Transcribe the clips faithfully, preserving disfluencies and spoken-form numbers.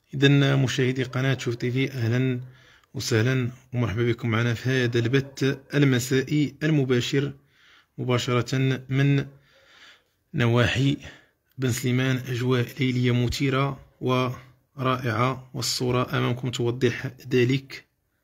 إذن مشاهدي قناة شوف تيفي، أهلا وسهلا ومرحبا بكم معنا في هذا البث المسائي المباشر مباشرة من نواحي بن سليمان. أجواء ليلية مثيرة ورائعة، والصورة أمامكم توضح ذلك.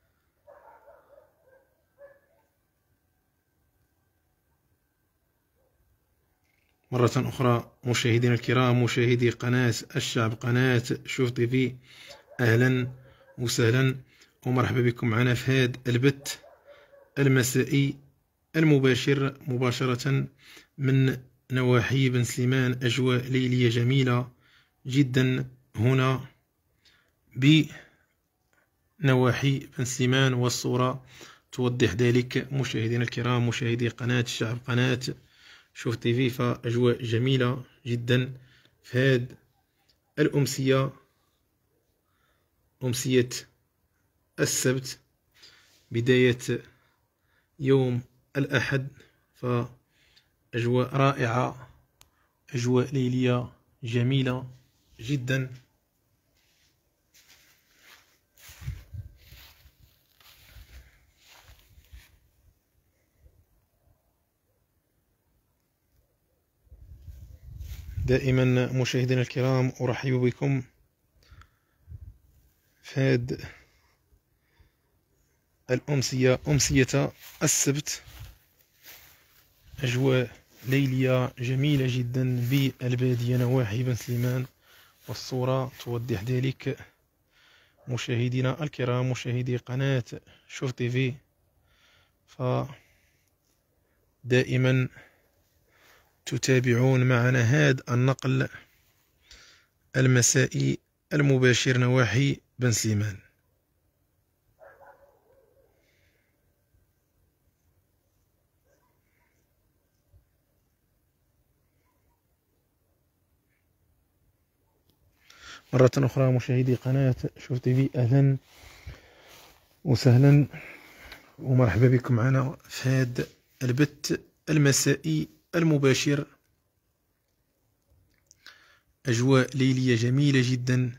مرة أخرى مشاهدينا الكرام، مشاهدي قناة الشعب، قناة شوف تيفي، أهلا وسهلا ومرحبا بكم معنا في هذا البث المسائي المباشر مباشرة من نواحي بن سليمان. أجواء ليلية جميلة جدا هنا بنواحي بن سليمان، والصورة توضح ذلك. مشاهدينا الكرام، مشاهدي قناة الشعب، قناة شوف تيفي، فأجواء جميلة جدا في هذه الأمسية، أمسية السبت، بداية يوم الأحد. فأجواء رائعة، أجواء ليلية جميلة جدا. دائما مشاهدينا الكرام أرحب بكم في هذه الأمسية، أمسية السبت. أجواء ليلية جميلة جدا بالبادية نواحي بن سليمان، والصورة توضح ذلك. مشاهدينا الكرام، مشاهدي قناة شوف تيفي، فدائما تتابعون معنا هذا النقل المسائي المباشر نواحي بن سليمان. مرة أخرى مشاهدي قناة شوف تيفي، أهلا وسهلا ومرحبا بكم معنا في هذا البث المسائي المباشر. أجواء ليلية جميلة جدا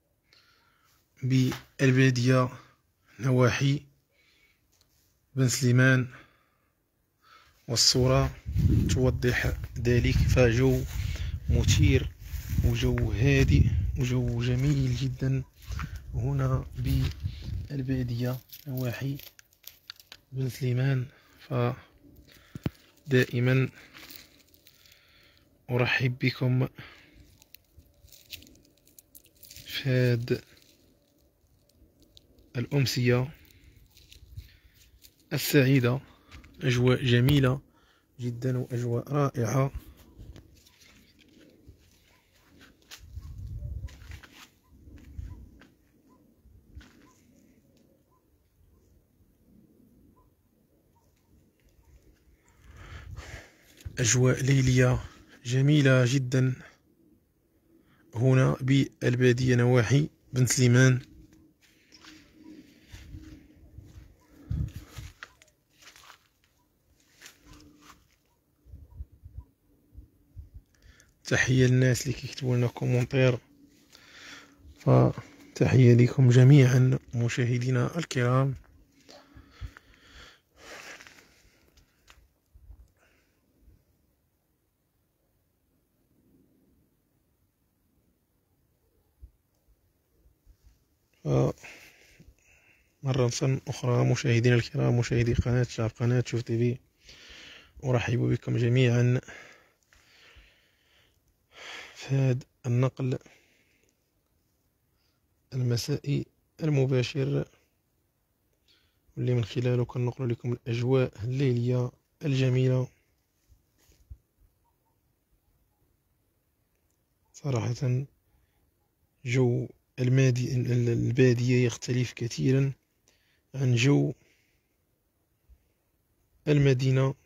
بالبادية نواحي بن سليمان، والصورة توضح ذلك. فجو مثير وجو هادئ وجو جميل جدا هنا بالبادية نواحي بن سليمان. فدائما أرحب بكم في هذه الأمسية السعيدة. أجواء جميلة جدا وأجواء رائعة. أجواء ليلية جميلة جدا هنا بالبادية نواحي بن سليمان. تحية للناس اللي كيكتبوا لنا كومونتير، فتحية لكم جميعا مشاهدينا الكرام. مرة أخرى مشاهدينا الكرام، مشاهدي قناة شعب، قناة شوف تيفي، أرحب بكم جميعا في هذا النقل المسائي المباشر، واللي من خلاله كنقل لكم الأجواء الليلية الجميلة. صراحة جو المادي البادية يختلف كثيرا عن جو المدينة